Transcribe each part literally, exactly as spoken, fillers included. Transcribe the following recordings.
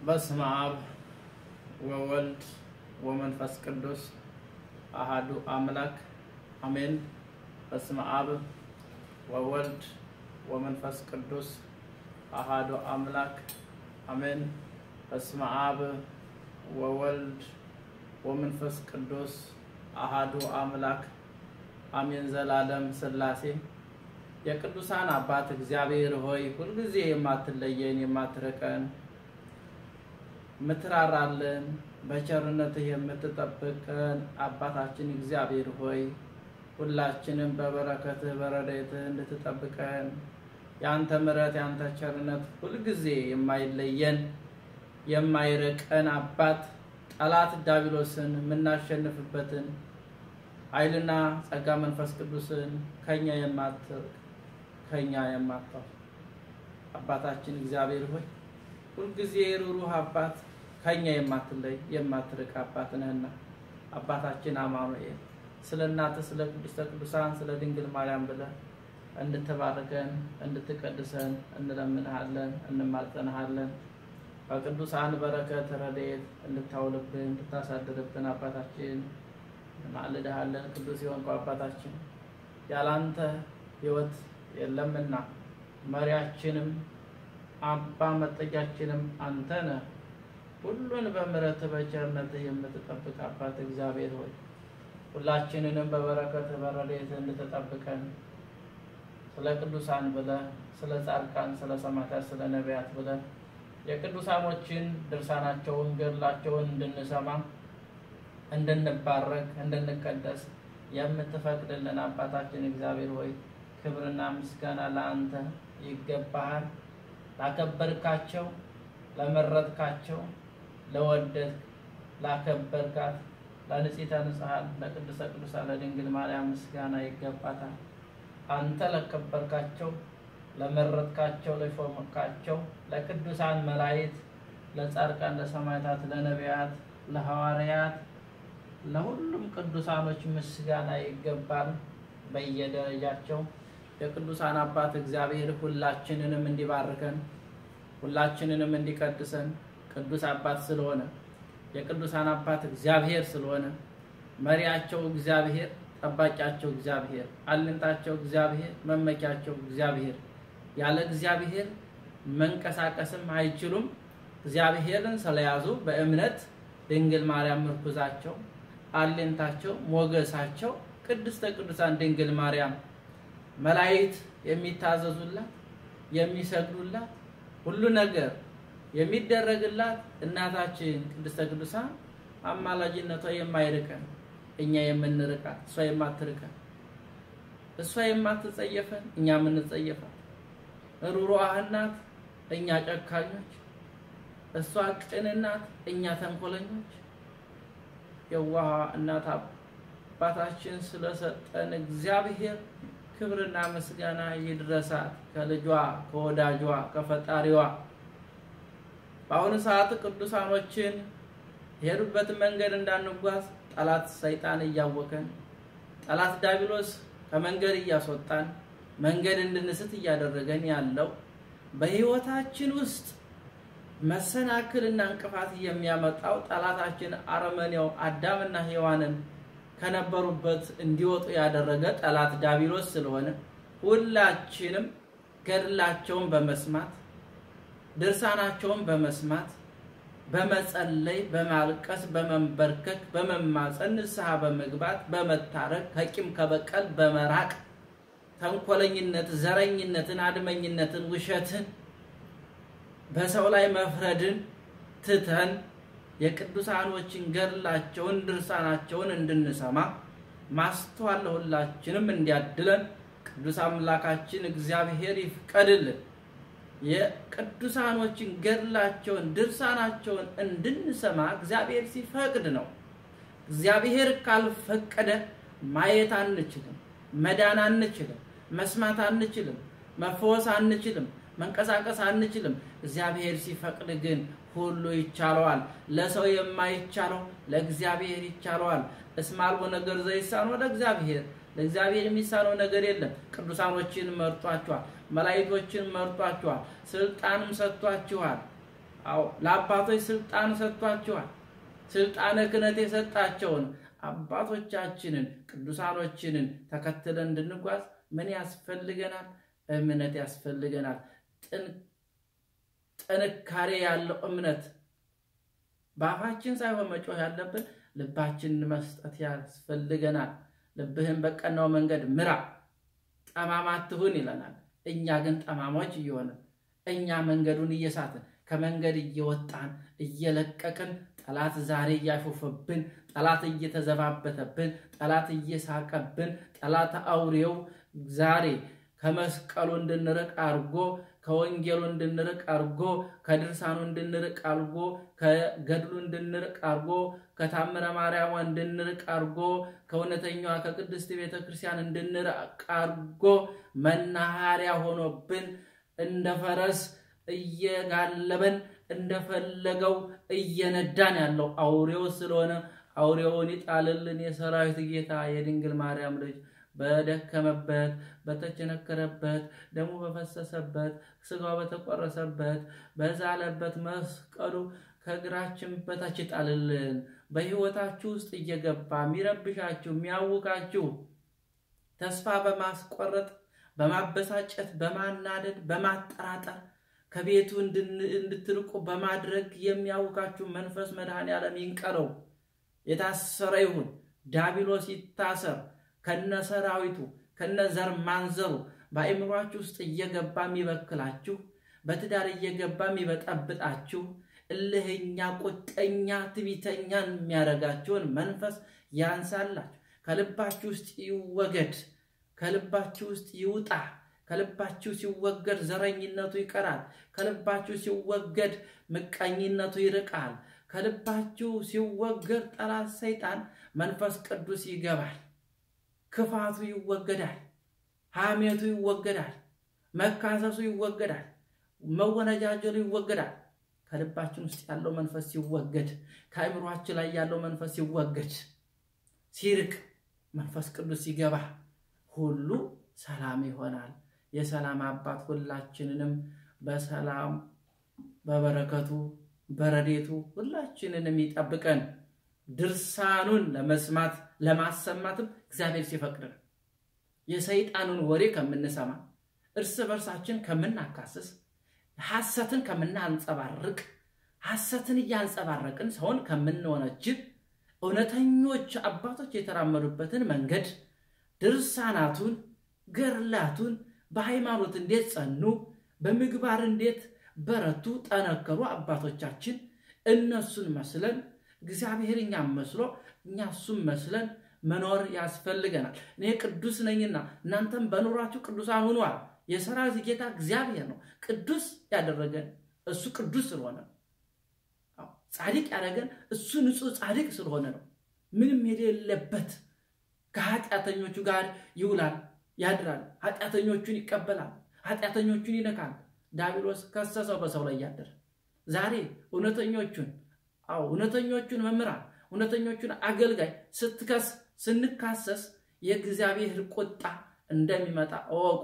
በስመ አብ ወወልድ ወመንፈስ ቅዱስ አሐዱ አምላክ አሜን። በስመ አብ ወወልድ ወመንፈስ ቅዱስ አሐዱ አምላክ አሜን። በስመ አብ ወወልድ ወመንፈስ ቅዱስ አሐዱ አምላክ አሜን። ዘላለም ሥላሴ የቅዱሳን አባት እግዚአብሔር ሆይ ሁልጊዜ የማትለየን የማትረቀን ምትራራልን በቸርነትህ የምትጠብቀን አባታችን እግዚአብሔር ሆይ ሁላችንም በበረከትህ በረድኤትህ እንድትጠብቀን ያንተ ምሕረት ያንተ ቸርነት ሁልጊዜ የማይለየን የማይረቀን አባት ጠላት ዲያብሎስን ምናሸንፍበትን ኃይልና ጸጋ መንፈስ ቅዱስን ከኛ የማትርቅ ከኛ የማታው አባታችን እግዚአብሔር ሆይ ሁልጊዜ ሩሩህ አባት ከኛ የማትለይ የማትርቅ አባት ነህና አባታችን አማኑኤል ስለናተ ስለ ቅድስተ ቅዱሳን ስለ ድንግል ማርያም ብለህ እንድትባርከን እንድትቀድሰን እንለምንሃለን እንማጸንሃለን። በቅዱሳን በረከት ረድኤት እንድታውልብን እንድታሳድርብን አባታችን እንማልድሃለን። ቅዱስ የሆንከው አባታችን ያላንተ ሕይወት የለምና መሪያችንም አባ መጠጊያችንም አንተ ነህ። ሁሉን በምሕረት በቸርነት የምትጠብቅ አባት እግዚአብሔር ሆይ ሁላችንንም በበረከት በረድኤት እንድትጠብቀን ስለ ቅዱሳን ብለህ ስለ ጻድቃን ስለ ሰማዕታት ስለ ነቢያት ብለህ የቅዱሳኖችን ድርሳናቸውን ገድላቸውን እንድንሰማ እንድንባረክ እንድንቀደስ የምትፈቅድልን አባታችን እግዚአብሔር ሆይ ክብርና ምስጋና ለአንተ ይገባሃል። ላከበርካቸው ለመረጥካቸው ለወደድክ ላከበርካት ለንጽሕተ ንጹሐን ለቅድስተ ቅዱሳን ለድንግል ማርያም ምስጋና ይገባታል። አንተ ለከበርካቸው ለመረጥካቸው ለሾምካቸው ለቅዱሳን መላእክት ለጻድቃን ለሰማዕታት ለነቢያት ለሐዋርያት ለሁሉም ቅዱሳኖች ምስጋና ይገባል በየደረጃቸው። የቅዱሳን አባት እግዚአብሔር ሁላችንንም እንዲባርከን ሁላችንንም እንዲቀድሰን ቅዱስ አባት ስለሆነ የቅዱሳን አባት እግዚአብሔር ስለሆነ መሪያቸው እግዚአብሔር ጠባቂያቸው እግዚአብሔር አለንታቸው እግዚአብሔር መመኪያቸው እግዚአብሔር ያለ እግዚአብሔር መንቀሳቀስም አይችሉም። እግዚአብሔርን ስለያዙ በእምነት ድንግል ማርያም ምርኩዛቸው አለንታቸው ሞገሳቸው ቅድስተ ቅዱሳን ድንግል ማርያም መላእክት የሚታዘዙላት የሚሰግዱላት ሁሉ ነገር የሚደረግላት እናታችን ቅድስተ ቅዱሳን አማላጅነቷ የማይርቀን እኛ የምንርቃት እሷ የማትርቀን እሷ የማትጸየፈን እኛ የምንጸየፋት ሩሩህ ናት እኛ ጨካኞች እሷ ቅን ናት እኛ ተንኮለኞች የዋህ እናት አባታችን ስለሰጠን እግዚአብሔር ክብርና ምስጋና ይድረሳት ከልጇ ከወዳጇ ከፈጣሪዋ። በአሁኑ ሰዓት ቅዱሳኖችን የሄዱበት መንገድ እንዳንጓዝ ጠላት ሰይጣን እያወከን ጠላት ዲያብሎስ ከመንገድ እያስወጣን መንገድ እንድንስት እያደረገን ያለው በህይወታችን ውስጥ መሰናክልና እንቅፋት የሚያመጣው ጠላታችን አረመኔው አዳምና ሔዋንን ከነበሩበት እንዲወጡ ያደረገ ጠላት ዲያብሎስ ስለሆነ ሁላችንም ገድላቸውን በመስማት ድርሳናቸውን በመስማት በመጸለይ በማልቀስ በመንበርከክ በመማፀን ንስሐ በመግባት በመታረቅ ከቂም ከበቀል በመራቅ ተንኮለኝነት ዘረኝነትን አድመኝነትን ውሸትን በሰው ላይ መፍረድን ትተን የቅዱሳኖችን ገድላቸውን ድርሳናቸውን እንድንሰማ ማስተዋል ሁላችንም እንዲያድለን ቅዱስ አምላካችን እግዚአብሔር ይፍቀድልን። የቅዱሳኖችን ገድላቸውን ድርሳናቸውን እንድንሰማ እግዚአብሔር ሲፈቅድ ነው። እግዚአብሔር ካልፈቀደ ማየት አንችልም መዳን አንችልም መስማት አንችልም መፈወስ አንችልም መንቀሳቀስ አንችልም። እግዚአብሔር ሲፈቅድ ግን ሁሉ ይቻላል። ለሰው የማይቻለው ለእግዚአብሔር ይቻላል። እስማልቦ ነገር ዘይሳን ወደ እግዚአብሔር ለእግዚአብሔር የሚሳነው ነገር የለም። ቅዱሳኖችን መርጧቸዋል መላእክቶችን መርጧቸዋል ስልጣንም ሰጥቷቸዋል አዎ ለአባቶች ስልጣን ሰጥቷቸዋል ስልጣነ ክህነት የሰጣቸውን አባቶቻችንን ቅዱሳኖችንን ተከትለን እንድንጓዝ ምን ያስፈልገናል እምነት ያስፈልገናል ጥንካሬ ያለው እምነት ባፋችን ሳይሆን መጮህ ያለብን ልባችንን መስጠት ያስፈልገናል ልብህን በቀናው መንገድ ምራ ጠማማ አትሁን ይለናል እኛ ግን ጠማሞች እየሆንን እኛ መንገዱን እየሳትን ከመንገድ እየወጣን እየለቀቅን ጠላት ዛሬ ያሾፈብን ጠላት እየተዘባበተብን ጠላት እየሳቀብን ጠላት አውሬው ዛሬ ከመስቀሉ እንድንርቅ አርጎ ከወንጌሉ እንድንርቅ አርጎ ከድርሳኑ እንድንርቅ አርጎ ከገድሉ እንድንርቅ አርጎ ከታምረ ማርያም እንድንርቅ አርጎ ከእውነተኛዋ ከቅድስት ቤተክርስቲያን እንድንርቅ አርጎ መናኸሪያ ሆኖብን እንደ ፈረስ እየጋለበን እንደፈለገው እየነዳን ያለው አውሬው ስለሆነ አውሬውን ይጣልልን የሰራዊት ጌታ የድንግል ማርያም ልጅ በደከመበት በተቸነከረበት ደሙ በፈሰሰበት ስጋው በተቆረሰበት በዛለበት መስቀሉ ከግራችን በታች ይጣልልን በህይወታችሁ ውስጥ እየገባ ሚረብሻችሁ ሚያውካችሁ ተስፋ በማስቆረጥ በማበሳጨት በማናደድ በማጠራጠር ከቤቱ እንድትርቁ በማድረግ የሚያውካችሁ መንፈስ መድኃኔ ዓለም ይንቀረው የታሰረ ይሁን ዲያብሎስ ይታሰር ከነሰራዊቱ ከነዘር ማንዘሩ በአእምሯችሁ ውስጥ እየገባ የሚበክላችሁ በትዳር እየገባ የሚበጠብጣችሁ እልህኛ ቁጠኛ ትቢተኛ የሚያረጋችሁን መንፈስ ያንሳላችሁ ከልባችሁ ውስጥ ይወገድ ከልባችሁ ውስጥ ይውጣ ከልባችሁ ሲወገድ ዘረኝነቱ ይቀራል ከልባችሁ ሲወገድ ምቀኝነቱ ይርቃል ከልባችሁ ሲወገድ ጠላት ሰይጣን መንፈስ ቅዱስ ይገባል ክፋቱ ይወገዳል ሐሜቱ ይወገዳል መካሰሱ ይወገዳል መወነጃጀሉ ይወገዳል ከልባችን ውስጥ ያለው መንፈስ ሲወገድ ከአእምሯችን ላይ ያለው መንፈስ ሲወገድ ሲርቅ መንፈስ ቅዱስ ይገባ ሁሉ ሰላም ይሆናል የሰላም አባት ሁላችንንም በሰላም በበረከቱ በረዴቱ ሁላችንንም ይጠብቀን ድርሳኑን ለመስማት ለማሰማትም እግዚአብሔር ሲፈቅድ የሰይጣኑን ወሬ ከምንሰማ እርስ በርሳችን ከምናካስስ ሐሰትን ከምናንጸባርቅ ሐሰትን ያንጸባረቅን ሰውን ከምንወነጅል እውነተኞች አባቶች የተራመዱበትን መንገድ ድርሳናቱን ገርላቱን በሃይማኖት እንዴት ጸኑ በምግባር እንዴት በረቱ ጠነከሩ አባቶቻችን እነሱን መስለን እግዚአብሔር እኛም መስሎ እኛሱም መስለን መኖር ያስፈልገናል እኔ ቅዱስ ነኝና እናንተም በኑራችሁ ቅዱሳን ሁኑ አለ የሰራዊት ጌታ እግዚአብሔር ነው ቅዱስ ያደረገን እሱ ቅዱስ ስለሆነ አዎ ጻድቅ ያደረገን እሱ ንጹህ ጻድቅ ስለሆነ ነው ምንም የሌለበት ከኃጢአተኞቹ ጋር ይውላል ያድራል ኃጢአተኞቹን ይቀበላል ኃጢአተኞቹን ይነካል ዲያብሎስ ከሰሰው በሰው ላይ ያደረ ዛሬ እውነተኞቹን አው እውነተኞቹን መምራን እውነተኞቹን አገልጋይ ስትከስ ስንካሰስ የእግዚአብሔር ቁጣ እንደሚመጣ አወቁ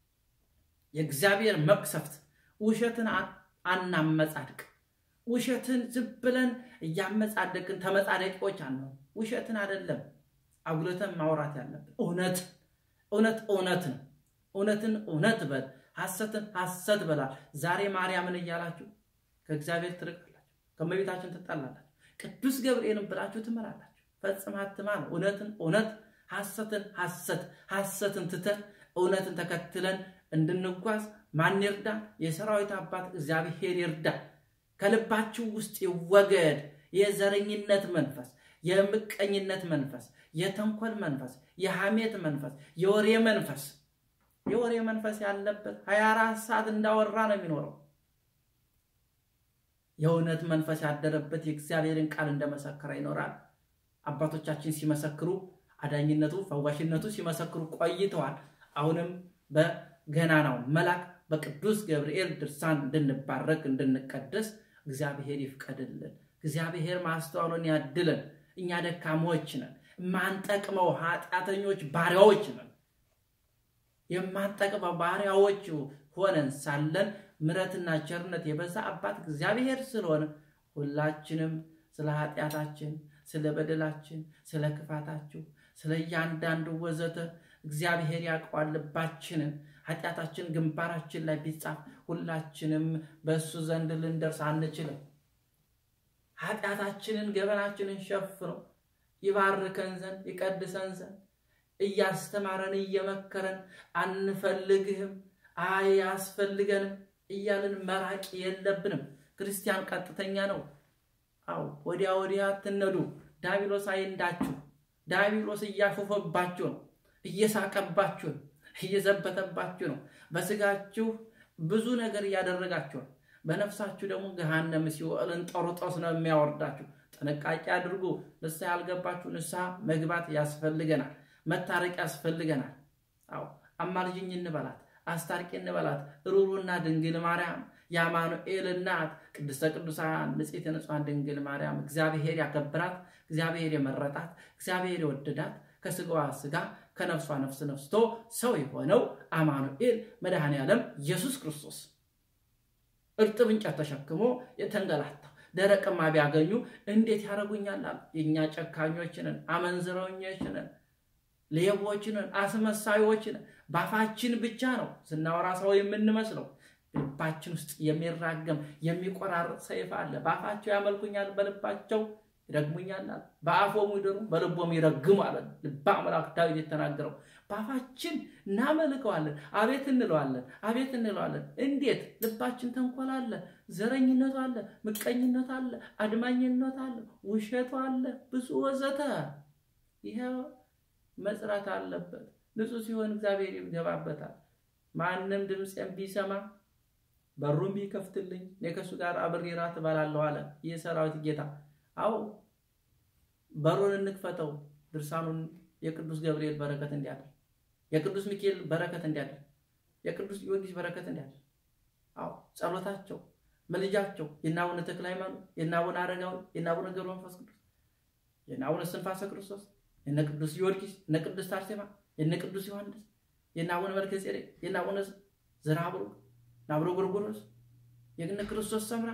የእግዚአብሔር መቅሰፍት ውሸትን አናመጻድቅ ውሸትን ዝብለን ያመጻደቅን ተመጻደቂዎች አንነው ውሸትን አይደለም አጉለተን ማውራት ያለብን እውነት እውነት እውነት ነው እውነትን እውነት በል ሐሰትን ሐሰት በላል ዛሬ ማርያምን እያላችሁ ከእግዚአብሔር ትርቃላችሁ ከመቤታችን ትጣላላችሁ ቅዱስ ገብርኤልን ብላችሁ ትመራላችሁ ፈጽማት ተማን እውነትን እውነት ሐሰትን ሐሰት ሐሰትን ትተን እውነትን ተከትለን እንድንጓዝ ማን ይርዳ የሰራዊት አባት እግዚአብሔር ይርዳ ከልባችሁ ውስጥ ይወገድ የዘረኝነት መንፈስ የምቀኝነት መንፈስ የተንኮል መንፈስ የሐሜት መንፈስ የወሬ መንፈስ የወሬ መንፈስ ያለበት ሃያ አራት ሰዓት እንዳወራ ነው የሚኖረው የእውነት መንፈስ ያደረበት የእግዚአብሔርን ቃል እንደመሰከረ ይኖራል አባቶቻችን ሲመሰክሩ አዳኝነቱ ፈዋሽነቱ ሲመሰክሩ ቆይተዋል አሁንም በገናናው መልአክ በቅዱስ ገብርኤል ድርሳን እንድንባረክ እንድንቀደስ እግዚአብሔር ይፍቀድልን እግዚአብሔር ማስተዋሉን ያድለን እኛ ደካሞች ነን ማንጠቅመው ኃጢአተኞች ባሪያዎች ነን የማንጠቅመው ባሪያዎች ሆነን ሳለን ምሕረትና ቸርነት የበዛ አባት እግዚአብሔር ስለሆነ ሁላችንም ስለ ኃጢአታችን ስለ በደላችን ስለ ክፋታችን ስለ እያንዳንዱ ወዘተ እግዚአብሔር ያውቃል ልባችንን ኃጢአታችን ግንባራችን ላይ ቢጻፍ ሁላችንም በእሱ ዘንድ ልንደርስ አንችልም ኃጢአታችንን ገበናችንን ሸፍኖ ይባርከን ዘንድ ይቀድሰን ዘንድ እያስተማረን እየመከረን አንፈልግህም አያስፈልገንም እያልን መራቅ የለብንም ክርስቲያን ቀጥተኛ ነው አው ወዲያ ወዲያ አትነዱ ዳቢሎስ አይንዳችሁ ዳቢሎስ እያሾፈባችሁ ነው እየሳቀባችሁ ነው እየዘበተባችሁ ነው በስጋችሁ ብዙ ነገር ያደረጋችሁ በነፍሳችሁ ደግሞ ገሃነም ሲኦልን ጠርጦስ ነው የሚያወርዳችሁ ጥንቃቄ አድርጉ ንስሐ ያልገባችሁ ንስሐ መግባት ያስፈልገናል መታረቅ ያስፈልገናል አው አማልጅኝ እንበላት አስታርቂ እንበላት ሩሩና ድንግል ማርያም ያማኑኤል እናት ቅድስተ ቅዱሳን ንጽሕተ ንጹሐን ድንግል ማርያም እግዚአብሔር ያከብራት እግዚአብሔር የመረጣት እግዚአብሔር የወደዳት ከስጋዋ ስጋ ከነፍሷ ነፍስ ነስቶ ሰው የሆነው አማኑኤል መድኃኔ ዓለም ኢየሱስ ክርስቶስ እርጥብ እንጨት ተሸክሞ የተንገላታ ደረቅማ ቢያገኙ እንዴት ያረጉኛል የኛ ጨካኞችን አመንዝረውኞችን ሌቦችን አስመሳዮችን ባፋችን ብቻ ነው ስናወራ ሰው የምንመስለው ልባችን ውስጥ የሚራገም የሚቆራርጥ ሰይፍ አለ ባፋቸው ያመልኩኛል በልባቸው ይረግሙኛል በአፎሙ ይደሩ በልቦም ይረግሙ አለ ልባ አምላክ ዳዊት የተናገረው ባፋችን እናመልከዋለን አቤት እንለዋለን አቤት እንለዋለን እንዴት ልባችን ተንኮል አለ ዘረኝነት አለ ምቀኝነት አለ አድማኝነት አለ ውሸት አለ ብዙ ወዘተ ይሄ መስራት አለበት ንጹህ ሲሆን እግዚአብሔር ይገባበታል ማንንም ድምጽን ቢሰማ በሩን ቢከፍትልኝ ለከሱ ጋር አብሬራት ባላለው አለ የሰራዊት ጌታ አው በሩን እንክፈተው ድርሳኑን የቅዱስ ገብርኤል በረከት እንዲያደር የቅዱስ ሚካኤል በረከት እንዲያደር የቅዱስ ጊዮርጊስ በረከት እንዲያደር አው ጸሎታቸው መልጃቸው የናውነ ተክለ ሃይማኖት የናውነ አረጋው የናውነ ገብረ መንፈስ ቅዱስ የናውነ ስንፋሰ ክርስቶስ የነ ቅዱስ ጊዮርጊስ የነ ቅዱስ አርሴማ የነ ቅዱስ ዮሐንስ የናውነ መልከጼዴቅ የናውነ ዘራብሩክ ናብሮ ጎርጎሮስ የግነ ክርስቶስ ሰምራ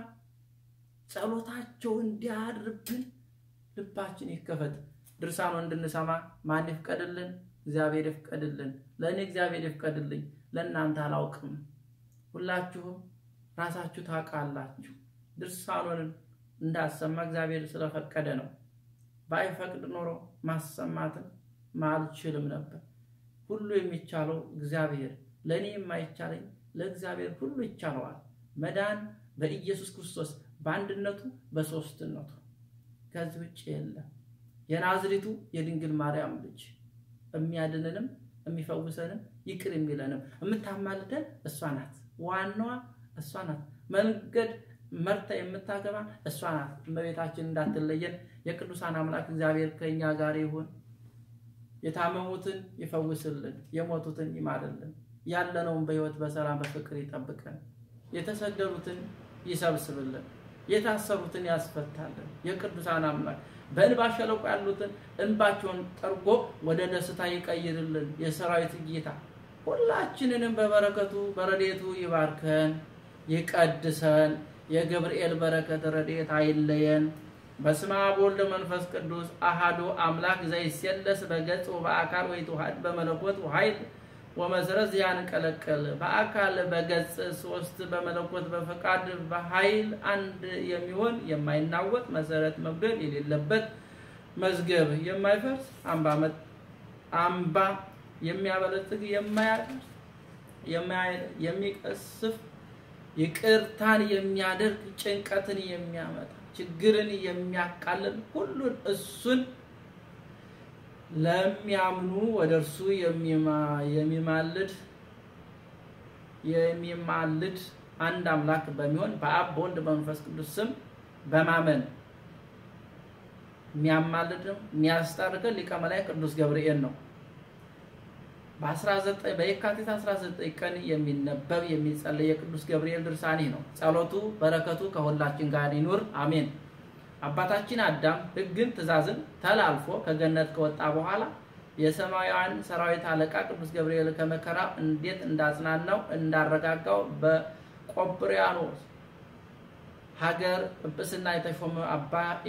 ጸሎታቸው እንዲያድርብን ልባችን ይከፈት ድርሳኑ እንድንሰማ ማን ይፍቀድልን እግዚአብሔር ይፍቀድልን ለኔ እግዚአብሔር ይፍቀድልኝ ለእናንተ አላውቅም ሁላችሁም ራሳችሁ ታውቃላችሁ ድርሳኑን እንዳሰማ እግዚአብሔር ስለፈቀደ ነው ባይፈቅድ ኖሮ ማሰማትን ማልችልም ነበር ሁሉ የሚቻለው እግዚአብሔር ለኔ የማይቻለኝ ለእግዚአብሔር ሁሉ ይቻላል መዳን በኢየሱስ ክርስቶስ በአንድነቱ በሶስትነቱ ከዚህ ውጭ የለም የናዝሬቱ የድንግል ማርያም ልጅ የሚያድነንም የሚፈውሰንም ይቅር የሚለንም የምታማልደን እሷ ናት ዋናዋ እሷ ናት መንገድ መርታ የምታገባን እሷ ናት እመቤታችን እንዳትለየን የቅዱሳን አምላክ እግዚአብሔር ከኛ ጋር ይሁን የታመሙትን ይፈውስልን የሞቱትን ይማርልን ያለነውን በህይወት በሰላም በፍቅር ይጠብቀን የተሰደሩትን ይሰብስብልን የታሰሩትን ያስፈታልን የቅዱሳን አምላክ በእንባ ሸለቆ ያሉትን እንባቸውን ጠርጎ ወደ ደስታ ይቀይርልን የሰራዊት ጌታ ሁላችንንም በበረከቱ በረድኤቱ ይባርከን ይቀድሰን የገብርኤል በረከት ረድኤት አይለየን በስመ አብ ወወልድ ወመንፈስ ቅዱስ አሐዱ አምላክ ዘይሰለስ በገጽ ወበአካል ወይተዋሐድ በመለኮት ወኃይል ወመሰረት ያንቀለቀል በአካል በገጽ ሶስት በመለኮት በፈቃድ በኃይል አንድ የሚሆን የማይናወጥ መሰረት መብደል የሌለበት መዝገብ የማይፈርስ አምባ አምባ የሚያበለጽግ የማያደርስ የማይ የሚቀስፍ ይቅርታን የሚያደርግ ጭንቀትን የሚያመጣ ችግርን የሚያቃልል ሁሉን እሱን ለሚያምኑ ወደርሱ የሚማ የሚማልድ የሚማልድ አንድ አምላክ በሚሆን በአብ በወልድ በመንፈስ ቅዱስ ስም በማመን የሚያማልድ የሚያስታርቅ ሊቀ መላእክት ቅዱስ ገብርኤል ነው በ19 በየካቲት አስራ ዘጠኝ ቀን የሚነበብ የሚጸለይ የቅዱስ ገብርኤል ድርሳኔ ነው ጸሎቱ በረከቱ ከሁላችን ጋር ይኑር አሜን አባታችን አዳም ሕግን ትእዛዝን ተላልፎ ከገነት ከወጣ በኋላ የሰማያዊያን ሰራዊት አለቃ ቅዱስ ገብርኤል ከመከራ እንዴት እንዳጽናናው እንዳረጋጋው ቆጵርያኖስ ሀገር ጵጵስና የተሾመ አባ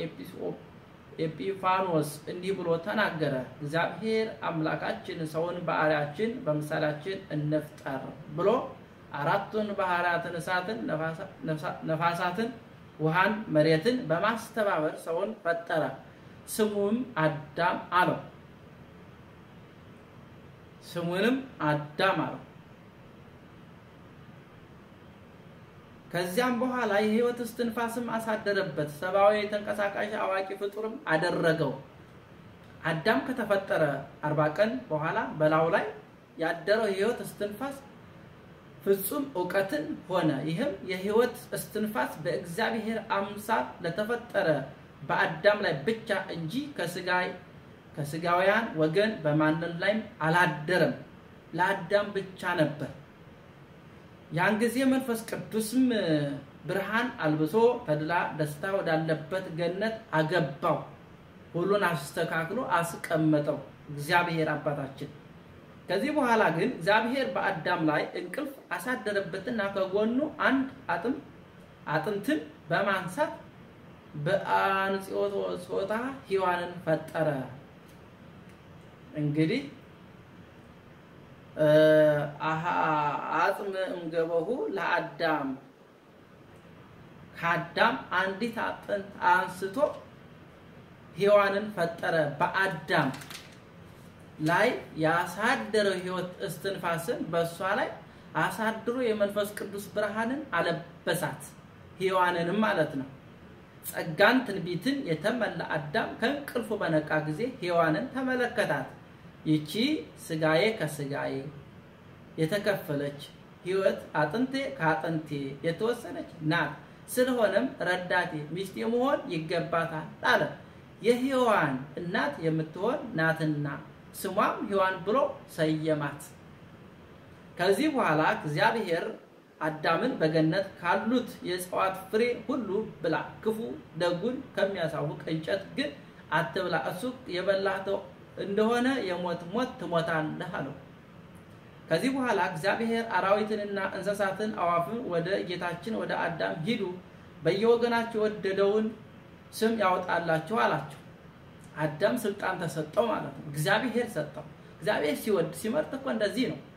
ኤጲፋኖስ እንዲህ ብሎ ተናገረ። እግዚአብሔር አምላካችን ሰውን በአርአያችን በምሳሌያችን እንፍጠር ብሎ አራቱን ባህሪያትን እሳትን ነፋሳትን ውሃን መሬትን በማስተባበር ሰውን ፈጠረ። ስሙም አዳም አለው። ስሙንም አዳም አለው። ከዚያም በኋላ የሕይወት እስትንፋስም አሳደረበት። ሰብአዊ ተንቀሳቃሽ አዋቂ ፍጡርም አደረገው። አዳም ከተፈጠረ አርባ ቀን በኋላ በላዩ ላይ ያደረው የሕይወት እስትንፋስ ፍጹም ዕውቀትን ሆነ። ይህም የሕይወት እስትንፋስ በእግዚአብሔር አምሳል ለተፈጠረ በአዳም ላይ ብቻ እንጂ ከስጋይ ከስጋውያን ወገን በማንም ላይ አላደረም፣ ለአዳም ብቻ ነበር። ያን ጊዜ መንፈስ ቅዱስም ብርሃን አልብሶ ተድላ ደስታ ወዳለበት ገነት አገባው። ሁሉን አስተካክሎ አስቀመጠው እግዚአብሔር አባታችን። ከዚህ በኋላ ግን እግዚአብሔር በአዳም ላይ እንቅልፍ አሳደረበትና ከጎኑ አንድ አጥም አጥንትን በማንሳት በአንጽዮት ጾታ ሔዋንን ፈጠረ። እንግዲህ አሃ አጥም እንገበሁ ለአዳም ከአዳም አንዲት አጥንት አንስቶ ሔዋንን ፈጠረ። በአዳም ላይ ያሳደረው ሕይወት እስትንፋስን በሷ ላይ አሳድሮ የመንፈስ ቅዱስ ብርሃንን አለበሳት፣ ሔዋንንም ማለት ነው። ጸጋን ትንቢትን የተመላ አዳም ከእንቅልፉ በነቃ ጊዜ ሔዋንን ተመለከታት። ይቺ ስጋዬ ከስጋዬ የተከፈለች ሕይወት አጥንቴ ከአጥንቴ የተወሰነች ናት፣ ስለሆነም ረዳቴ ሚስቴ መሆን ይገባታል አለ። የሔዋን እናት የምትሆን ናትና ስሟም ሔዋን ብሎ ሰየማት። ከዚህ በኋላ እግዚአብሔር አዳምን በገነት ካሉት የዕፅዋት ፍሬ ሁሉ ብላ፣ ክፉ ደጉን ከሚያሳውቅ እንጨት ግን አትብላ፣ እሱ የበላኸው እንደሆነ የሞት ሞት ትሞታለህ አለው። ከዚህ በኋላ እግዚአብሔር አራዊትንና እንስሳትን አዋፍን ወደ ጌታችን ወደ አዳም ሂዱ፣ በየወገናቸው ወደደውን ስም ያወጣላችሁ አላቸው። አዳም ስልጣን ተሰጠው ማለት ነው። እግዚአብሔር ሰጠው። እግዚአብሔር ሲወድ ሲመርጥ እኮ እንደዚህ ነው።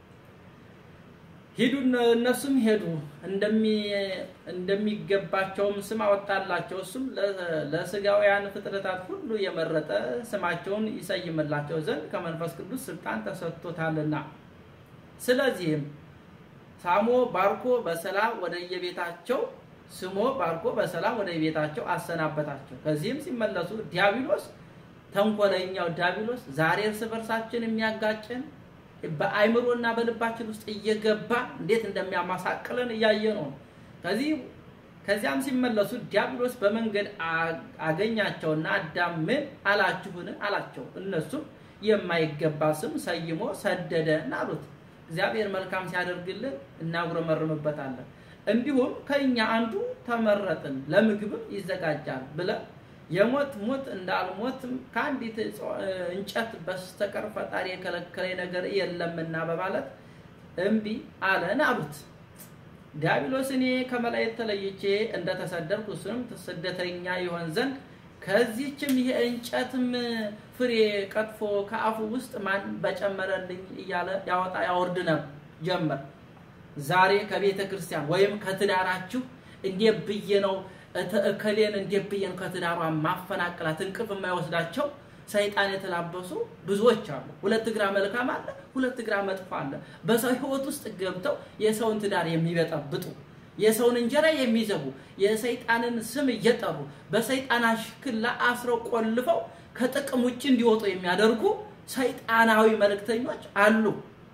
ሂዱ እነሱም ሄዱ፣ እንደሚ እንደሚገባቸውም ስም አወጣላቸው። እሱም ለስጋውያን ፍጥረታት ሁሉ የመረጠ ስማቸውን ይሰይምላቸው ዘንድ ከመንፈስ ቅዱስ ስልጣን ተሰጥቶታልና። ስለዚህም ሳሞ ባርኮ በሰላም ወደ የቤታቸው ስሞ ባርኮ በሰላም ወደ የቤታቸው አሰናበታቸው። ከዚህም ሲመለሱ ዲያብሎስ ተንኮለኛው ዲያብሎስ ዛሬ እርስ በርሳችን የሚያጋጨን በአይምሮና በልባችን ውስጥ እየገባ እንዴት እንደሚያማሳቅለን እያየ ነው። ከዚህ ከዚያም ሲመለሱ ዲያብሎስ በመንገድ አገኛቸውና አዳም ምን አላችሁን አላቸው። እነሱም የማይገባ ስም ሰይሞ ሰደደን አሉት። እግዚአብሔር መልካም ሲያደርግልን እናጉረመርምበታለን። እንዲሁም ከኛ አንዱ ተመረጥን ለምግብም ይዘጋጃል ብለ የሞት ሞት እንዳልሞትም ከአንዲት እንጨት በስተቀር ፈጣሪ የከለከለ ነገር የለምና በማለት እምቢ አለን አሉት። ዲያብሎስ እኔ ከመላእክት ተለይቼ እንደተሰደድኩ እሱም ተሰደተኛ ይሆን ዘንድ ከዚህችም የእንጨትም ፍሬ ቀጥፎ ከአፉ ውስጥ ማን በጨመረልኝ እያለ ያወጣ ያወርድ ነበር ጀመር። ዛሬ ከቤተ ክርስቲያን ወይም ከትዳራችሁ እንዴት ብዬ ነው እከሌን እንዴት ብዬ ነው ከትዳሯ ማፈናቀላት እንቅልፍ የማይወስዳቸው ሰይጣን የተላበሱ ብዙዎች አሉ። ሁለት ግራ መልካም አለ፣ ሁለት ግራ መጥፎ አለ። በሰው ህይወት ውስጥ ገብተው የሰውን ትዳር የሚበጠብጡ፣ የሰውን እንጀራ የሚዘቡ፣ የሰይጣንን ስም እየጠሩ በሰይጣን አሽክላ አስረው ቆልፈው ከጥቅም ውጭ እንዲወጡ የሚያደርጉ ሰይጣናዊ መልእክተኞች አሉ።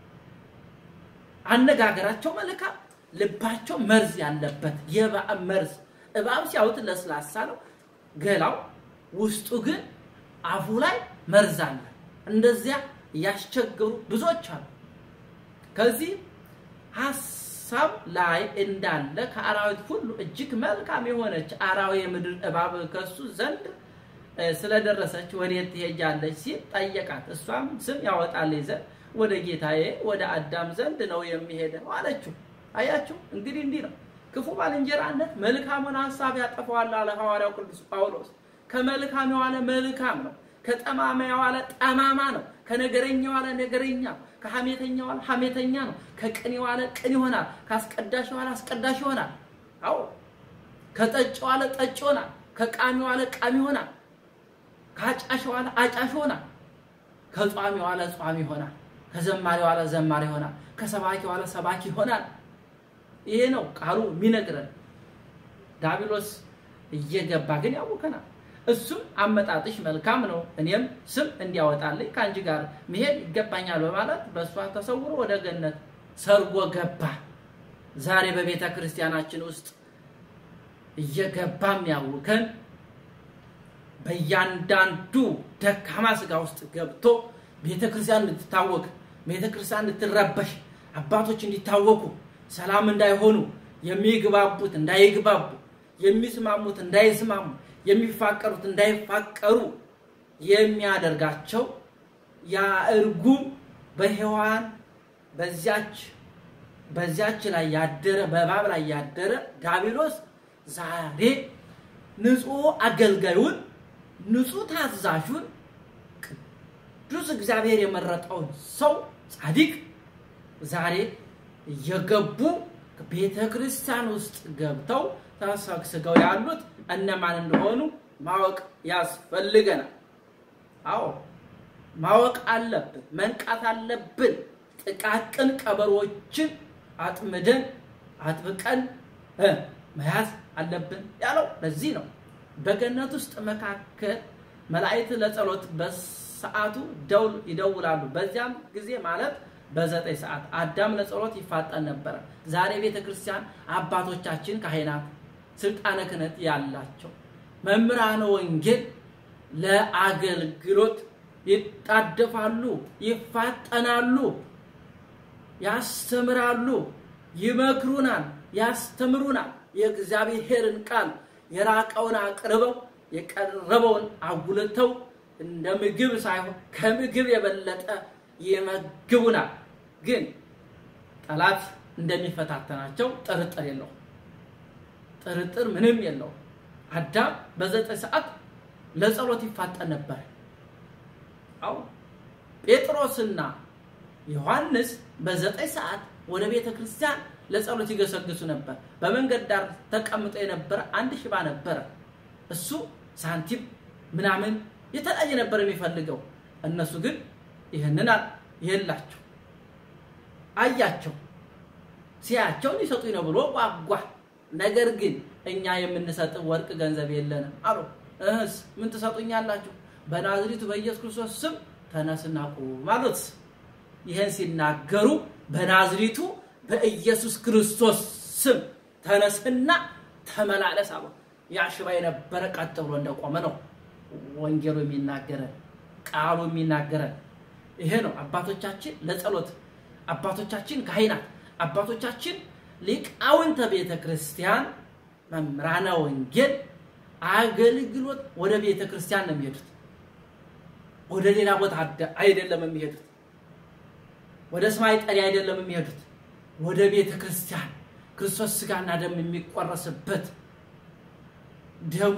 አነጋገራቸው መልካም፣ ልባቸው መርዝ ያለበት የባዕ መርዝ። እባብ ሲያውጥ ለስላሳ ነው ገላው፣ ውስጡ ግን አፉ ላይ መርዝ አለ። እንደዚያ ያስቸገሩ ብዙዎች አሉ። ከዚህ ሐሳብ ላይ እንዳለ ከአራዊት ሁሉ እጅግ መልካም የሆነች አራዊት የምድር እባብ ከሱ ዘንድ ስለደረሰች ወዴት ትሄጃለች ሲል ጠየቃት። እሷም ስም ያወጣልኝ ዘንድ ወደ ጌታዬ ወደ አዳም ዘንድ ነው የሚሄደው አለችው። አያችሁ እንግዲህ እንዲህ ነው ክፉ ባልንጀራነት መልካሙን ሐሳብ ያጠፋዋል አለ ሐዋርያው ቅዱስ ጳውሎስ ከመልካም የዋለ መልካም ነው ከጠማማ የዋለ ጠማማ ነው ከነገረኛ የዋለ ነገረኛ ከሐሜተኛ የዋለ ሐሜተኛ ነው ከቅን የዋለ ቅን ይሆናል ካስቀዳሽ የዋለ አስቀዳሽ ይሆናል አዎ ከጠጭ የዋለ ጠጭ ይሆናል ከቃሚ የዋለ ቃሚ ይሆናል ካጫሽ የዋለ አጫሽ ይሆናል ከጿሚ የዋለ ጿሚ ይሆናል ከዘማሪ የዋለ ዘማሪ ይሆናል ከሰባኪ የዋለ ሰባኪ ይሆናል ይሄ ነው ቃሉ ሚነግረን ዳቢሎስ እየገባ ግን ያውከናል እሱም አመጣጥሽ መልካም ነው እኔም ስም እንዲያወጣልኝ ካንጂ ጋር መሄድ ይገባኛል በማለት በሷ ተሰውሮ ወደ ገነት ሰርጎ ገባ ዛሬ በቤተ ክርስቲያናችን ውስጥ እየገባም ያውከን በእያንዳንዱ ደካማ ስጋ ውስጥ ገብቶ ቤተ ክርስቲያን እንድትታወክ ቤተ ክርስቲያን እንድትረበሽ አባቶች እንዲታወኩ ሰላም እንዳይሆኑ የሚግባቡት እንዳይግባቡ የሚስማሙት እንዳይስማሙ የሚፋቀሩት እንዳይፋቀሩ የሚያደርጋቸው ያ እርጉም በሔዋን በዚያች በዚያች ላይ ያደረ በባብ ላይ ያደረ ዳቢሎስ ዛሬ ንጹህ አገልጋዩን ንጹህ ታዛዡን ቅዱስ እግዚአብሔር የመረጠው ሰው ጻድቅ ዛሬ የገቡ ቤተ ክርስቲያን ውስጥ ገብተው ተሰግስገው ያሉት እነማን እንደሆኑ ማወቅ ያስፈልገናል አዎ ማወቅ አለብን መንቃት አለብን ጥቃቅን ቀበሮችን አጥምደን አጥብቀን መያዝ አለብን ያለው ለዚህ ነው በገነት ውስጥ መካከል መላእክት ለጸሎት በሰዓቱ ደውል ይደውላሉ በዚያም ጊዜ ማለት በዘጠኝ ሰዓት አዳም ለጸሎት ይፋጠን ነበር ዛሬ ቤተ ክርስቲያን አባቶቻችን ካህናት ስልጣነ ክህነት ያላቸው መምህራነ ወንጌል ለአገልግሎት ይጣደፋሉ ይፋጠናሉ ያስተምራሉ ይመክሩናል ያስተምሩናል የእግዚአብሔርን ቃል የራቀውን አቅርበው የቀረበውን አጉልተው እንደ ምግብ ሳይሆን ከምግብ የበለጠ ይመግቡናል ግን ጠላት እንደሚፈታተናቸው ጥርጥር የለው ጥርጥር ምንም የለው አዳም በዘጠኝ ሰዓት ለጸሎት ይፋጠን ነበር አው ጴጥሮስና ዮሐንስ በዘጠኝ ሰዓት ወደ ቤተ ክርስቲያን ለጸሎት ይገሰግሱ ነበር በመንገድ ዳር ተቀምጦ የነበረ አንድ ሽባ ነበር እሱ ሳንቲም ምናምን የተለየ ነበር የሚፈልገው እነሱ ግን ይሄንን የላቸው አያቸው ሲያቸው ሊሰጡኝ ነው ብሎ ቋቋ ነገር ግን እኛ የምንሰጠው ወርቅ ገንዘብ የለንም አሉ እህስ ምን ተሰጡኛላችሁ በናዝሬቱ በኢየሱስ ክርስቶስ ስም ተነስና ቁም ማለት ይሄን ሲናገሩ በናዝሬቱ በኢየሱስ ክርስቶስ ስም ተነስና ተመላለስ አሉ ያሽባ የነበረ ቀጥ ብሎ እንደቆመ ነው ወንጌሉ የሚናገረን ቃሉ የሚናገረን ይሄ ነው አባቶቻችን ለጸሎት አባቶቻችን ካህናት አባቶቻችን ሊቃውንተ ቤተ ክርስቲያን መምህራነ ወንጌል አገልግሎት ወደ ቤተ ክርስቲያን ነው የሚሄዱት ወደ ሌላ ቦታ አይደለም የሚሄዱት ወደ ሰማይ ጠሪ አይደለም የሚሄዱት ወደ ቤተ ክርስቲያን ክርስቶስ ስጋና ደም የሚቆረስበት ደሙ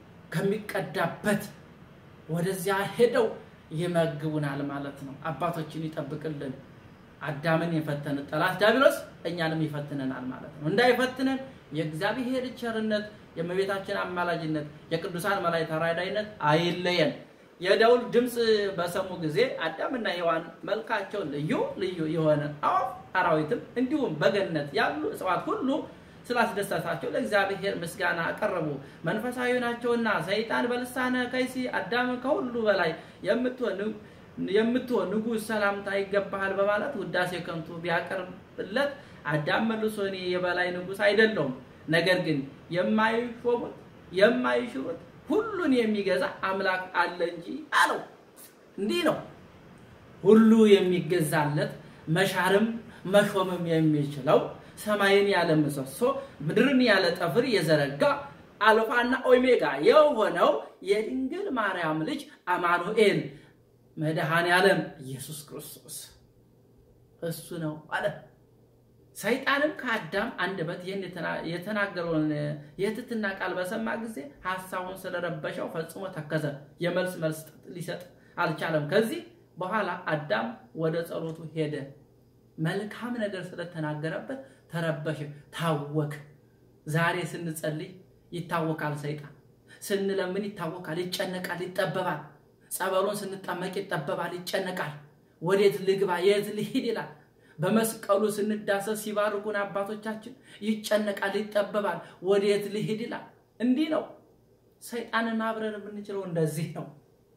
ከሚቀዳበት ወደዚያ ሄደው ይመግቡናል ማለት ነው አባቶችን ይጠብቅልን አዳምን የፈተነ ጠላት ዳቢሎስ እኛንም ይፈትነናል ማለት ነው እንዳይፈትነን የእግዚአብሔር ቸርነት የመቤታችን አማላጅነት የቅዱሳን መላእክት ተራዳይነት አይለየን የደውል ድምጽ በሰሙ ጊዜ አዳምና ሔዋን መልካቸው ልዩ ልዩ የሆነ አፍ አራዊትም እንዲሁም በገነት ያሉ እጽዋት ሁሉ ስላስደሰታቸው ለእግዚአብሔር ምስጋና አቀረቡ መንፈሳዊ ናቸውና ሰይጣን በልሳነ ከይሲ አዳም ከሁሉ በላይ የምትሆን የምትሆን ንጉስ ሰላምታ ይገባሃል በማለት ውዳሴ ከንቱ ቢያቀርብለት አዳም መልሶኒ የበላይ ንጉስ አይደለም ነገር ግን የማይሾሙት የማይሽሩት ሁሉን የሚገዛ አምላክ አለ እንጂ አለው እንዲህ ነው ሁሉ የሚገዛለት መሻርም መሾምም የሚችለው ሰማይን ያለ ምሰሶ ምድርን ያለ ጠፍር የዘረጋ አልፋና ኦሜጋ የሆነው የድንግል ማርያም ልጅ አማኑኤል መድኃኔ ዓለም ኢየሱስ ክርስቶስ እሱ ነው አለ ሰይጣንም ከአዳም አንደበት ይሄን የተናገረውን የትትና ቃል በሰማ ጊዜ ሐሳቡን ስለረበሸው ፈጽሞ ተከዘ የመልስ መልስ ሊሰጥ አልቻለም ከዚህ በኋላ አዳም ወደ ጸሎቱ ሄደ መልካም ነገር ስለተናገረበት ተረበሸ ታወክ ዛሬ ስንጸልይ ይታወካል ሰይጣን ስንለምን ይታወካል ይጨነቃል ይጠበባል ጸበሉን ስንጣመቅ ይጠበባል ይጨነቃል ወዴት ልግባ የት ልሂድ ይላል በመስቀሉ ስንዳሰስ ሲባርኩን አባቶቻችን ይጨነቃል ይጠበባል ወዴት ልሂድ ይላል እንዲህ ነው ሰይጣንን ማብረር ብንችለው እንደዚህ ነው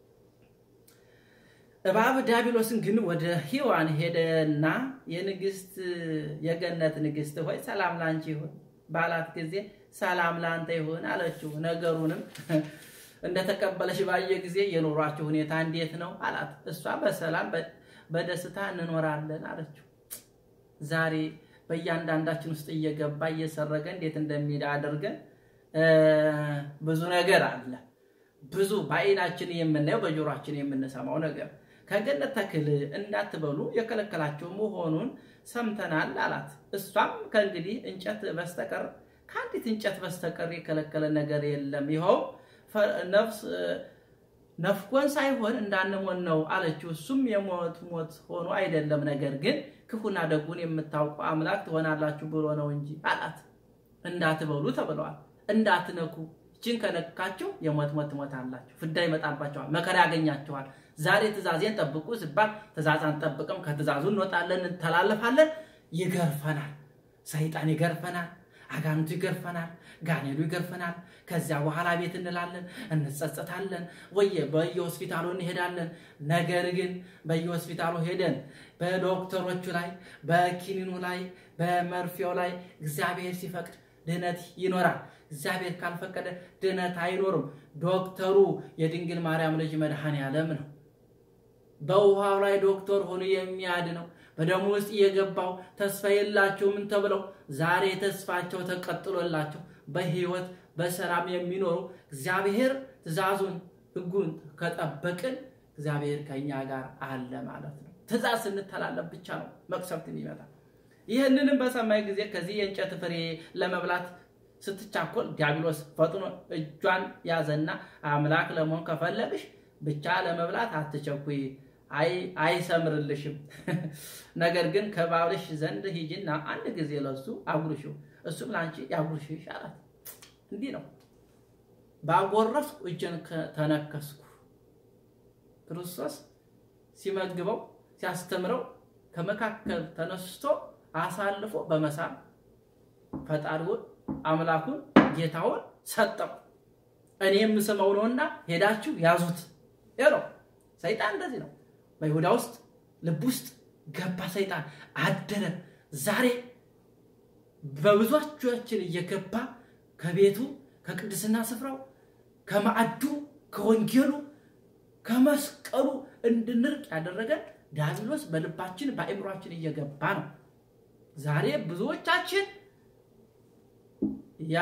እባብ ዲያብሎስን ግን ወደ ሔዋን ሄደና የንግስት የገነት ንግስት ሆይ ሰላም ላንቺ ይሁን ባላት ጊዜ ሰላም ላንተ ይሁን አለችው ነገሩንም እንደተቀበለሽ ባየ ጊዜ የኖራችሁ ሁኔታ እንዴት ነው አላት እሷ በሰላም በደስታ እንኖራለን አለችው ዛሬ በእያንዳንዳችን ውስጥ እየገባ እየሰረገ እንዴት እንደሚዳ አድርገን ብዙ ነገር አለ ብዙ ባይናችን የምናየው በጆሮአችን የምንሰማው ነገር ከገነት ተክል እንዳትበሉ የከለከላችሁ መሆኑን ሰምተናል አላት እሷም ከእንግዲህ እንጨት በስተቀር ካንዲት እንጨት በስተቀር የከለከለ ነገር የለም ይኸው ነፍስ ነፍቆን ሳይሆን እንዳንሞን ነው አለችው እሱም የሞት ሞት ሆኖ አይደለም ነገር ግን ክፉና ደጉን የምታውቁ አምላክ ትሆናላችሁ ብሎ ነው እንጂ አላት እንዳትበሉ ተብለዋል እንዳትነኩ እቺን ከነካችሁ የሞት ሞት ሞታላችሁ ፍዳ ይመጣባችኋል መከራ ያገኛችኋል ዛሬ ትእዛዜን ጠብቁ ሲባል ትእዛዛን ጠብቀም ከትእዛዙ እንወጣለን እንተላለፋለን ይገርፈናል ሰይጣን ይገርፈናል አጋንንቱ ይገርፈናል ጋኔሉ ይገርፈናል ከዚያ በኋላ ቤት እንላለን እንጸጸታለን ወይ በየሆስፒታሉ እንሄዳለን ነገር ግን በየሆስፒታሉ ሄደን በዶክተሮቹ ላይ በኪኒኑ ላይ በመርፌው ላይ እግዚአብሔር ሲፈቅድ ድነት ይኖራል እግዚአብሔር ካልፈቀደ ድነት አይኖርም ዶክተሩ የድንግል ማርያም ልጅ መድኃኔ ዓለም ነው በውሃው ላይ ዶክተር ሆኖ የሚያድነው በደሙ ውስጥ የገባው ተስፋ የላቸው ምን ተብለው ዛሬ ተስፋቸው ተቀጥሎላቸው በህይወት በሰላም የሚኖሩ እግዚአብሔር ትእዛዙን ህጉን ከጠበቅን እግዚአብሔር ከኛ ጋር አለ ማለት ነው ትእዛዝ እንተላለፍ ብቻ ነው መቅሰፍት የሚመጣ ይሄንንም በሰማይ ጊዜ ከዚህ የእንጨት ፍሬ ለመብላት ስትቻኮል ዲያብሎስ ፈጥኖ እጇን ያዘና አምላክ ለመሆን ከፈለግሽ ብቻ ለመብላት አትቸኩይ አይ አይሰምርልሽም ነገር ግን ከባልሽ ዘንድ ሂጂና አንድ ጊዜ ለሱ አጉርሽው እሱም ላንቺ ያጉርሽሽ አላት እንዲህ ነው ባጎረስኩ እጄን ተነከስኩ ክርስቶስ ሲመግበው ሲያስተምረው ከመካከል ተነስቶ አሳልፎ በመሳም ፈጣሪውን አምላኩን ጌታውን ሰጠው እኔም ስመው ነውና ሄዳችሁ ያዙት ይሄ ሰይጣን እንደዚህ ነው በይሁዳ ውስጥ ልብ ውስጥ ገባ ሰይጣን አደረ ዛሬ በብዙዎቻችን እየገባ ከቤቱ ከቅድስና ስፍራው ከማዕዱ ከወንጌሉ ከመስቀሉ እንድንርቅ ያደረገ ዲያብሎስ በልባችን በአእምሮአችን እየገባ ነው ዛሬ ብዙዎቻችን ያ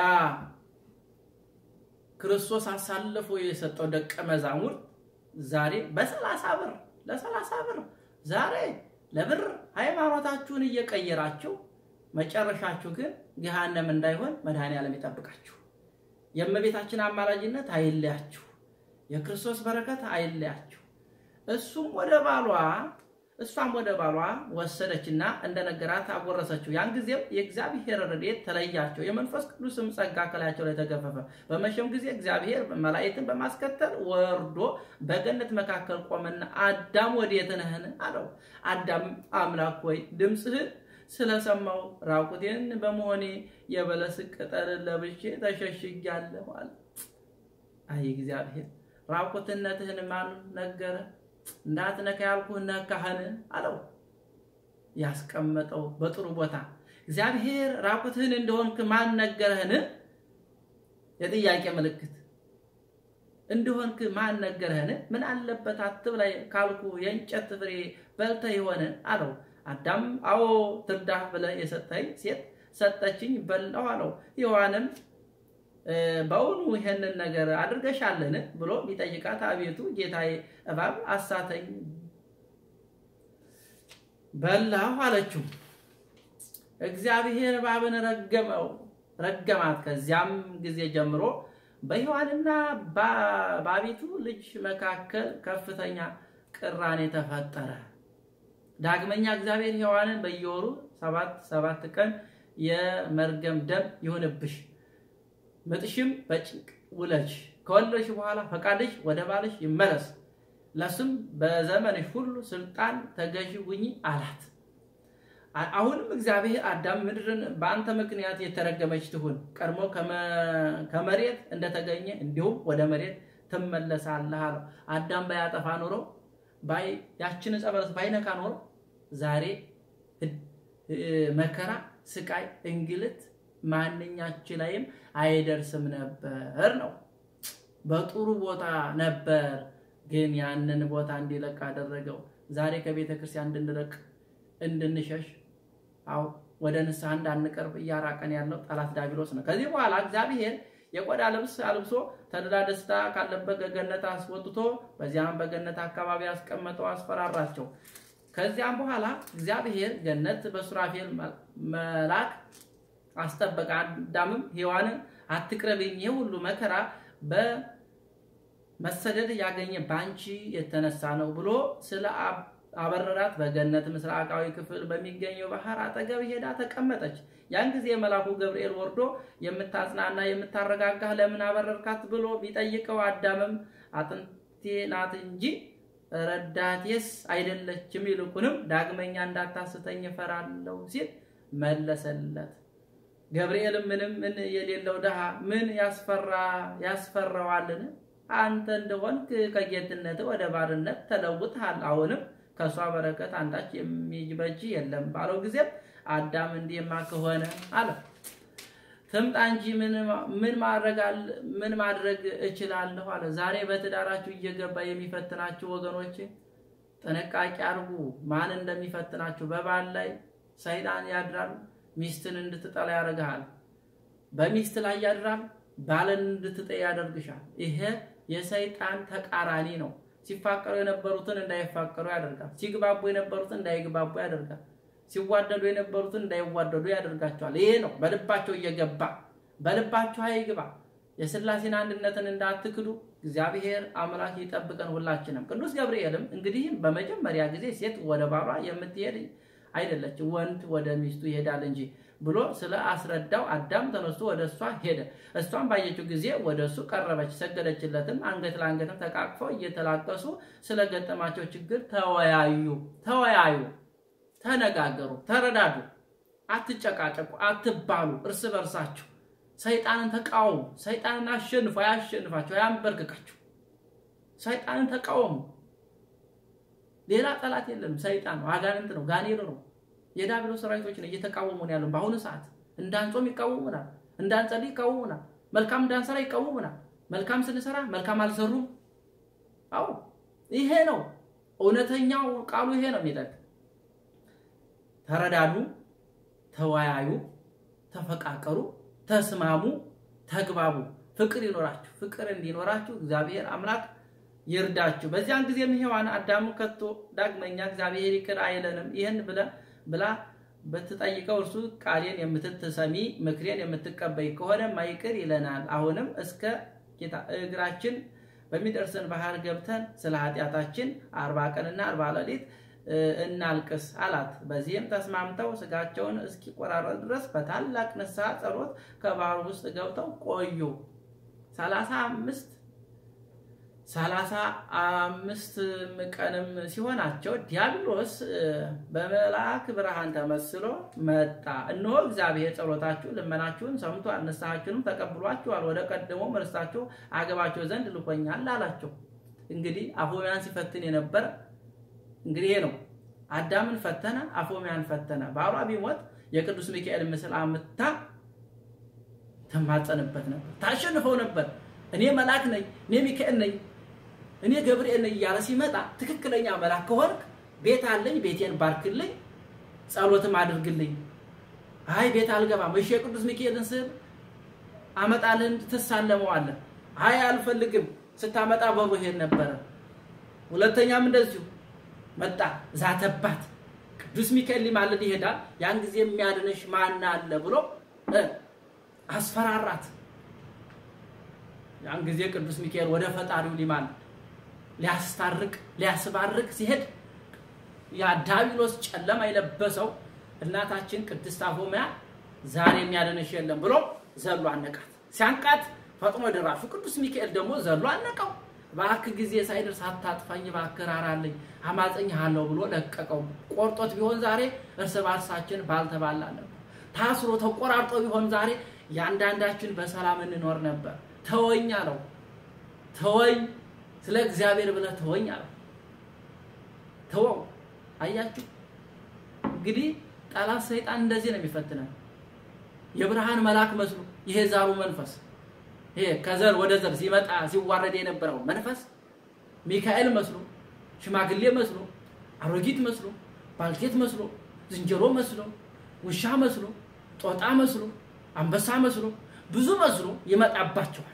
ክርስቶስ አሳልፎ የሰጠው ደቀ መዛሙር ዛሬ በሰላሳ ብር ለሰላሳ ብር ዛሬ ለብር ሃይማኖታችሁን እየቀየራችሁ መጨረሻችሁ ግን ገሃነም እንዳይሆን መድኃኔ ዓለም ይጠብቃችሁ የእመቤታችን አማላጅነት አይለያችሁ የክርስቶስ በረከት አይለያችሁ እሱም ወደ ባሏ እሷም ወደ ባሏ ወሰደችና እንደነገራት አጎረሰችው ያን ጊዜም የእግዚአብሔር ረድኤት ተለያቸው የመንፈስ ቅዱስም ጸጋ ከላያቸው ላይ ተገፈፈ በመሸም ጊዜ እግዚአብሔር መላእክትን በማስከተል ወርዶ በገነት መካከል ቆመና አዳም ወዴት ነህ አለው አዳም አምላክ ሆይ ድምጽህን ስለሰማው ራቁቴን በመሆኔ የበለስ ቅጠል ለብሼ ተሸሽጊያለሁ አለ አይ እግዚአብሔር ራቁትነትህን ማን ነገረ እንዳትነካ ያልኩህ ነካህን አለው ያስቀመጠው በጥሩ ቦታ እግዚአብሔር ራቁትህን እንደሆንክ ማን ነገረህን የጥያቄ ምልክት እንደሆንክ ማን ነገረህን ምን አለበት አትብላይ ካልኩ የእንጨት ፍሬ በልተ ይሆን አለው አዳም አዎ ትርዳ ብለ የሰጠኝ ሴት ሰጠችኝ በላው አለው ሔዋንም ባውኑ ይሄንን ነገር አድርገሻለን ብሎ ቢጠይቃት አቤቱ ጌታዬ እባብ አሳተኝ በላው አለችው እግዚአብሔር እባብን ረገመው ረገማት ከዚያም ጊዜ ጀምሮ በሔዋንና በአቤቱ ልጅ መካከል ከፍተኛ ቅራኔ ተፈጠረ ዳግመኛ እግዚአብሔር ሔዋንን በየወሩ ሰባት ሰባት ቀን የመርገም ደም ይሁንብሽ ምጥሽም በጭንቅ ውለጅ ከወለድሽ በኋላ ፈቃድሽ ወደ ባልሽ ይመለስ ለሱም በዘመንሽ ሁሉ ስልጣን ተገዢ ሁኚ አላት አሁንም እግዚአብሔር አዳም ምድርን በአንተ ምክንያት የተረገመች ትሁን ቀድሞ ከመሬት እንደተገኘ እንዲሁም ወደ መሬት ተመለሳለህ አለው አዳም ባያጠፋ ኖሮ ባይ ያችን ጸበለስ ባይነካ ኖሮ ዛሬ መከራ ስቃይ እንግልት ማንኛችን ላይም አይደርስም ነበር ነው በጥሩ ቦታ ነበር ግን ያንን ቦታ እንዲለቅ አደረገው ዛሬ ከቤተ ክርስቲያን እንድንረቅ እንድንሸሽ አው ወደ ንስሐ እንዳንቀርብ ያራቀን ያለው ጠላት ዲያብሎስ ነው ከዚህ በኋላ እግዚአብሔር የቆዳ ልብስ አልብሶ ተድላ ደስታ ካለበት ገነት አስወጥቶ በዚያም በገነት አካባቢ አስቀመጠው አስፈራራቸው ከዚያም በኋላ እግዚአብሔር ገነት በሱራፌል መልአክ አስጠበቀ አዳምም ሔዋንን አትቅረብኝ ሁሉ መከራ በመሰደድ ያገኘ ባንቺ የተነሳ ነው ብሎ ስለ አበረራት በገነት ምስራቃዊ ክፍል በሚገኘው ባህር አጠገብ ሄዳ ተቀመጠች ያን ጊዜ መልአኩ ገብርኤል ወርዶ የምታጽናና የምታረጋጋ ለምን አበረርካት ብሎ ቢጠይቀው አዳምም አጥንቴ ናት እንጂ ረዳቴስ አይደለችም ይልቁንም ዳግመኛ እንዳታስተኝ ፈራለው ሲል መለሰለት ገብርኤል ምንም ምን የሌለው ደሃ ምን ያስፈራ ያስፈራዋልን አንተ እንደሆንክ ከጌትነት ወደ ባርነት ተለውጠሃል አሁንም ከሷ በረከት አንዳች የሚበጅ የለም ባለው ጊዜ አዳም እንዲማ ከሆነ አለ ተምጣ እንጂ ምን ምን ማድረግ ምን ማድረግ እችላለሁ አለ ዛሬ በትዳራችሁ እየገባ የሚፈትናችሁ ወገኖች ጥንቃቄ አርጉ ማን እንደሚፈትናችሁ በባል ላይ ሰይጣን ያድራል ሚስትን እንድትጠላ ያረጋል በሚስት ላይ ያድራል ባልን እንድትጠላ ያደርግሻል ይሄ የሰይጣን ተቃራኒ ነው ሲፋቀሩ የነበሩትን እንዳይፋቀሩ ያደርጋል ሲግባቡ የነበሩትን እንዳይግባቡ ያደርጋል ሲዋደዱ የነበሩትን እንዳይዋደዱ ያደርጋቸዋል ይሄ ነው በልባቸው እየገባ በልባቸው አይግባ የሥላሴን አንድነትን እንዳትክዱ እግዚአብሔር አምላክ ይጠብቀን ሁላችንም ቅዱስ ገብርኤልም እንግዲህ በመጀመሪያ ጊዜ ሴት ወደ ባሏ የምትሄድ አይደለች ወንድ ወደ ሚስቱ ይሄዳል እንጂ ብሎ ስለ አስረዳው አዳም ተነስቶ ወደሷ ሄደ እሷም ባየችው ጊዜ ወደሱ ቀረበች ሰገደችለትም አንገት ለአንገት ተቃቅፈው እየተላቀሱ ስለገጠማቸው ችግር ተወያዩ ተወያዩ ተነጋገሩ ተረዳዱ አትጨቃጨቁ አትባሉ እርስ በርሳችሁ ሰይጣንን ተቃወሙ ሰይጣንን አሸንፉ ያሸንፋችሁ ያንበርክካችሁ ሰይጣንን ተቃወሙ ሌላ ጠላት የለም ሰይጣን ነው አጋንንት ነው ጋኔል ነው የዲያብሎስ ሰራዊቶች ነው እየተቃወሙ ነው ያለው በአሁኑ ሰዓት እንዳንጾም ይቃወሙናል እንዳንጸልይ ይቃወሙናል መልካም እንዳንሰራ ይቃወሙናል መልካም ስንሰራ መልካም አልሰሩም አው ይሄ ነው እውነተኛው ቃሉ ይሄ ነው የሚለው ተረዳዱ ተወያዩ ተፈቃቀሩ ተስማሙ ተግባቡ ፍቅር ይኖራችሁ ፍቅር እንዲኖራችሁ እግዚአብሔር አምላክ ይርዳችሁ በዚያን ጊዜ ሔዋን አዳም ከቶ ዳግመኛ እግዚአብሔር ይቅር አይለንም ይሄን ብለ ብላ በተጠይቀው እርሱ ቃሌን የምትተሰሚ ምክሬን የምትቀበይ ከሆነ ማይቅር ይለናል አሁንም እስከ ጌታ እግራችን በሚደርሰን ባህር ገብተን ስለ ኃጢያታችን አርባ ቀንና አርባ ሌሊት እናልቅስ አላት በዚህም ተስማምተው ስጋቸውን እስኪቆራረጥ ድረስ በታላቅ ንስሐ ጸሎት ከባህር ውስጥ ገብተው ቆዩ ሰላሳ አምስት ሰላሳ አምስት ቀንም ሲሆናቸው ዲያብሎስ በመላእክ ብርሃን ተመስሎ መጣ እነሆ እግዚአብሔር ጸሎታችሁ ልመናችሁን ሰምቷል ንስሐችሁንም ተቀብሏችኋል ወደ ቀደመው መርሳችሁ አገባችሁ ዘንድ ልኮኛል አላቸው እንግዲህ አፎሚያን ሲፈትን የነበረ እንግዲህ ነው አዳምን ፈተነ አፎሚያን ፈተነ ባሏ ቢሞት የቅዱስ ሚካኤል ምስል አምጣ ተማጸነበት ነበር ታሸንፈው ነበር እኔ መልአክ ነኝ እኔ ሚካኤል ነኝ እኔ ገብርኤል ነኝ ያለ ሲመጣ ትክክለኛ መልአክ ከሆንክ ቤት አለኝ ቤቴን ባርክልኝ ጸሎትም አድርግልኝ አይ ቤት አልገባም እሺ የቅዱስ ሚካኤልን ስል አመጣልን ተሳለመው አለ አይ አልፈልግም ስታመጣ በሩ ሄድ ነበር ሁለተኛም እንደዚሁ መጣ ዛተባት ቅዱስ ሚካኤል ሊማልድ ይሄዳል ያን ጊዜ የሚያድንሽ ማን አለ ብሎ አስፈራራት ያን ጊዜ ቅዱስ ሚካኤል ወደ ፈጣሪው ሊማልድ ሊያስታርቅ ሊያስባርክ ሲሄድ ያ ዳቢሎስ ጨለማ የለበሰው እናታችን ቅድስት አፎሚያ ዛሬ የሚያድንሽ የለም ብሎ ዘሎ አነቃት ሲያንቃት ፈጥኖ ደራሹ ቅዱስ ሚካኤል ደግሞ ዘሎ አነቀው ባክ ጊዜ ሳይደርስ አታጥፋኝ ባከራራልኝ አማጽኛለሁ ብሎ ለቀቀው ቆርጦት ቢሆን ዛሬ እርስ በርሳችን ባልተባላ ነበር ታስሮ ተቆራርጦ ቢሆን ዛሬ ያንዳንዳችን በሰላም እንኖር ነበር ተወኝ አለው ተወኝ ስለ እግዚአብሔር ብለ ተወኝ አለው ተወው አያችሁ እንግዲህ ጠላት ሰይጣን እንደዚህ ነው የሚፈትነን የብርሃን መልአክ መስሎ ይሄ ዛሩ መንፈስ ይሄ ከዘር ወደ ዘር ሲመጣ ሲዋረድ የነበረው መንፈስ ሚካኤል መስሎ ሽማግሌ መስሎ አሮጊት መስሎ ባልቴት መስሎ ዝንጀሮ መስሎ ውሻ መስሎ ጦጣ መስሎ አንበሳ መስሎ ብዙ መስሎ ይመጣባቸዋል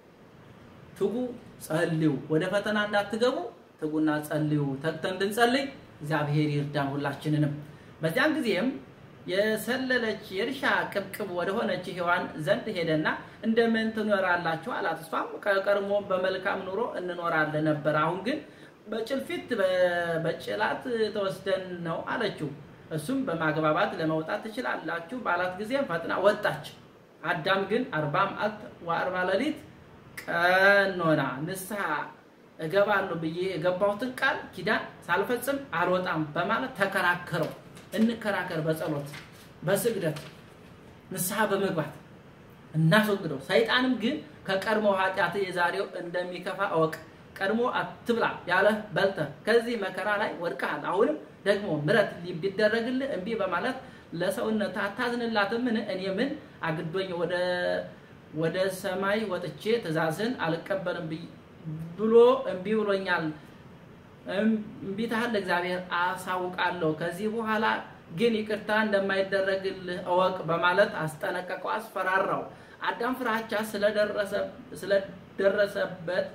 ትጉ ጸልዩ ወደ ፈተና እንዳትገቡ ትጉና ጸልዩ ተግተን እንድንጸልይ እግዚአብሔር ይርዳን ሁላችንንም በዚያን ጊዜም የሰለለች የርሻ ቅብቅብ ወደ ሆነች ሔዋን ዘንድ ሄደና እንደምን ትኖራላችሁ አላት እሷም ከቀርሞ በመልካም ኑሮ እንኖራለን ነበር አሁን ግን በጭልፊት በጭላት ተወስደን ነው አለችው እሱም በማግባባት ለመውጣት ትችላላችሁ ባላት ጊዜ ፈጥና ወጣች አዳም ግን አርባ መዓልት ወአርባ ሌሊት ቀኖና ንስሐ እገባለሁ ብዬ የገባሁትን ቃል ኪዳን ሳልፈጽም አልወጣም በማለት ተከራከረው እንከራከር በጸሎት በስግደት ንስሐ በመግባት እናስወግደው ሰይጣንም ግን ከቀርሞ ኃጢአት የዛሬው እንደሚከፋ አወቅ ቀድሞ አትብላ ያለ በልተ ከዚህ መከራ ላይ ወድቀሃል አሁንም ደግሞ ምረት ሊደረግልህ እንቢ በማለት ለሰውነት አታዝንላትም ምን እኔ ምን አግዶኝ ወደ ወደ ሰማይ ወጥቼ ተዛዝን አልቀበልም ብሎ እንቢ ብሎኛል እንቢታል እግዚአብሔር አሳውቃለሁ ከዚህ በኋላ ግን ይቅርታ እንደማይደረግልህ አወቅ በማለት አስጠነቀቀው አስፈራራው አዳም ፍራቻ ስለደረሰ ስለደረሰበት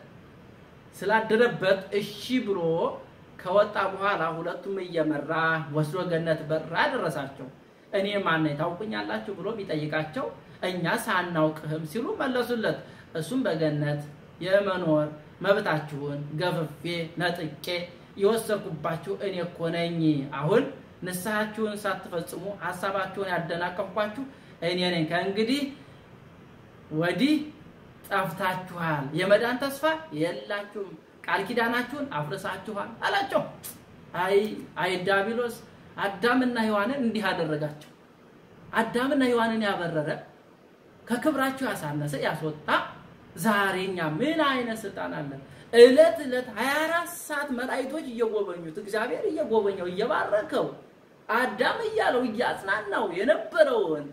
ስላደረበት እሺ ብሎ ከወጣ በኋላ ሁለቱም እየመራ ወስዶ ገነት በራ ደረሳቸው እኔ ማን ነኝ ታውቁኛላችሁ ብሎ ቢጠይቃቸው እኛ ሳናውቅህም ሲሉ መለሱለት እሱም በገነት የመኖር መብታችሁን ገፍፌ ነጥቄ ይወሰድኩባችሁ እኔ እኮ ነኝ አሁን ንስሐችሁን ሳትፈጽሙ ሐሳባችሁን ያደናቀፍኳችሁ እኔ ነኝ ከእንግዲህ ወዲህ ጠፍታችኋል የመዳን ተስፋ የላችሁም ቃል ኪዳናችሁን አፍርሳችኋል አላቸው አይ አይ ዳቢሎስ አዳምና ሔዋንን እንዲህ አደረጋቸው አዳምና ሔዋንን ያበረረ ከክብራቸው ያሳነሰ ያስወጣ ዛሬኛ ምን አይነት ስልጣን አለ እለት እለት ሃያ አራት ሰዓት መላእክቶች እየጎበኙት እግዚአብሔር እየጎበኘው እየባረከው አዳም እያለው እያጽናናው የነበረውን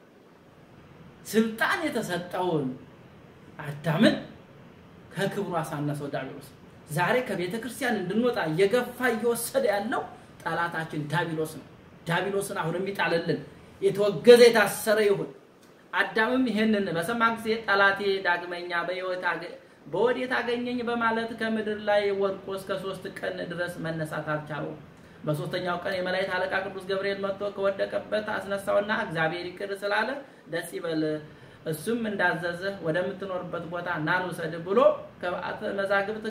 ስልጣን የተሰጠውን አዳምን ከክብሩ አሳነሰው ዳቢሎስ ዛሬ ከቤተ ክርስቲያን እንድንወጣ እየገፋ እየወሰደ ያለው ጠላታችን ዳቢሎስ ነው ዳቢሎስን አሁን የሚጣልልን የተወገዘ የታሰረ ይሁን አዳምም ይሄንን በሰማ ጊዜ ጠላቴ ዳግመኛ በሕይወት በወዴት አገኘኝ በማለት ከምድር ላይ ወድቆ እስከ ሶስት ቀን ድረስ መነሳት አልቻለው በሶስተኛው ቀን የመላእክት አለቃ ቅዱስ ገብርኤል መጥቶ ከወደቀበት አስነሳውና እግዚአብሔር ይቅር ስላለ ደስ ይበል እሱም እንዳዘዘ ወደምትኖርበት ቦታ ናልውሰድ ብሎ ከበዓተ መዛግብት